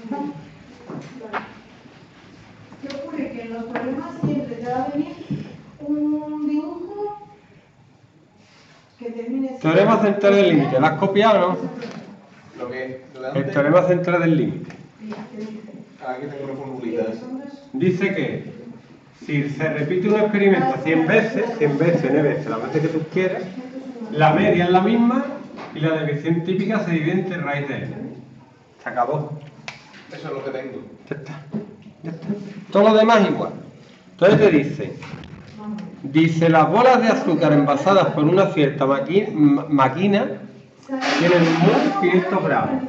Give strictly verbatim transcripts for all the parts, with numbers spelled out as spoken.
¿Qué ocurre? Que en los problemas siempre te va a venir un dibujo que termine... Teorema central del límite. ¿Lo has copiado, no? ¿Lo que? El teorema central del límite. Aquí tengo una formulita. Dice que si se repite un experimento cien veces, cien veces, n veces, las veces que tú quieras, la media es la misma y la desviación típica se divide entre raíz de n. Se acabó. Eso es lo que tengo. Ya está. Ya está. Todo lo demás igual. Entonces te dice, dice las bolas de azúcar envasadas por una cierta maqui máquina tienen muy quinientos gramos.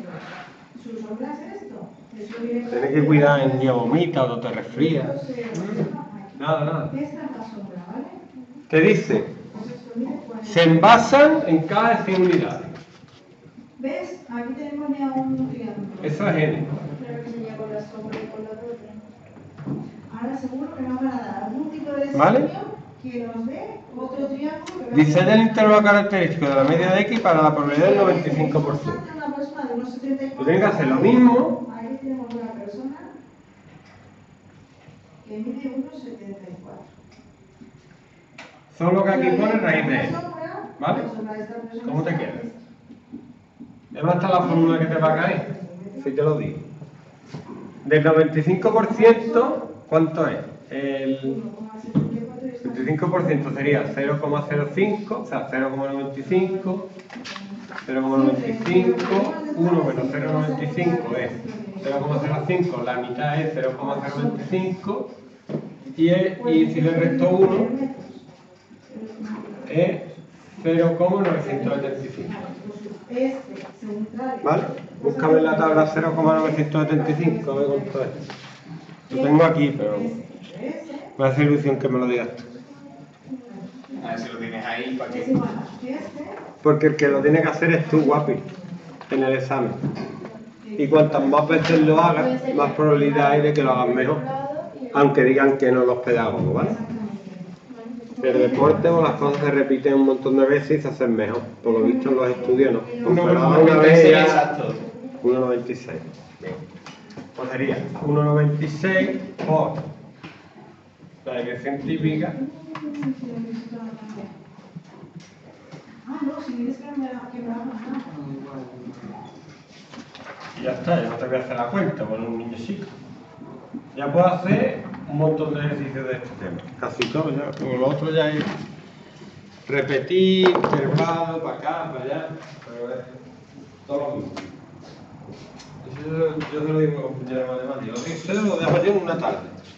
Tienes que cuidar en día vomita o te resfrías. Nada, nada. Te dice, se envasan en cada de cien unidades. ¿Ves? Aquí tenemos ya un triángulo. Eso es n. Ahora seguro que nos van a dar algún tipo de ¿Vale? desafío que nos dé otro triángulo. Diseña el intervalo característico de la media de x para la probabilidad del noventa y cinco por ciento. Tú tienes que hacer lo mismo. Aquí tenemos una persona que mide uno setenta y cuatro. Solo que aquí pone raíz de n. ¿Vale? ¿Cómo te quedas? ¿Dónde está la fórmula que te va a caer? Si te lo digo. Del noventa y cinco por ciento, ¿cuánto es? El noventa y cinco por ciento sería cero coma cero cinco, o sea, cero coma noventa y cinco, cero coma noventa y cinco, uno menos cero coma noventa y cinco es cero coma cero cinco, la mitad es cero coma cero veinticinco, y, es, y si le resto uno, es cero coma novecientos setenta y cinco. ¿Vale? Búscame en la tabla cero coma novecientos setenta y cinco, a ver cuánto es. Lo tengo aquí, pero me hace ilusión que me lo digas tú. A ver si lo tienes ahí, ¿para qué? Porque el que lo tiene que hacer es tú, guapi, en el examen. Y cuantas más veces lo hagas, más probabilidad hay de que lo hagas mejor. Aunque digan que no los pedagogos, ¿vale? El deporte o las cosas se repiten un montón de veces y se hacen mejor. Por lo visto en los estudios no. uno coma noventa y seis exacto. uno coma noventa y seis. Bien. Pues sería uno coma noventa y seis por la desviación típica. Ah, no, si quieres que me la que me la haga. Y ya está, ya no te voy a hacer la cuenta con un niño chico. Ya puedo hacer un montón de ejercicios de este tema. Casi todo ya. Como lo otro ya es repetir, intervalo, para acá, para allá. Pero es todo lo mismo. Eso yo, yo se lo digo a mi compañero de matemáticas. Yo se lo dejo yo en una tarde.